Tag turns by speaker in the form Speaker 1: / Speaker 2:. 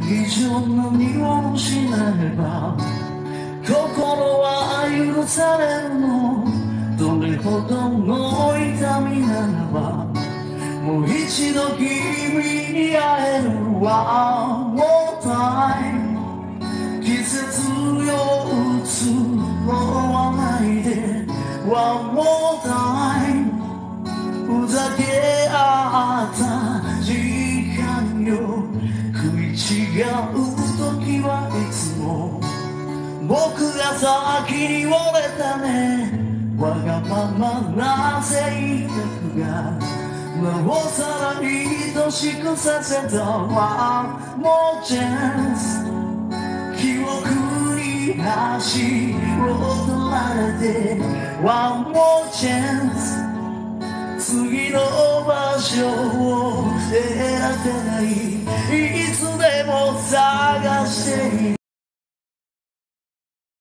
Speaker 1: 以上何をしないば心は許されるのどれほどの痛みならばもう一度君に会える One more time 季節よ移ろわないで One more time ふざけ合った時間よ食い違う時はいつも僕が先に折れたねわがままな性格がなおさら愛しくさせた One more chance 記憶に足を取られて One more chance 次の場所を選べないいつでも探している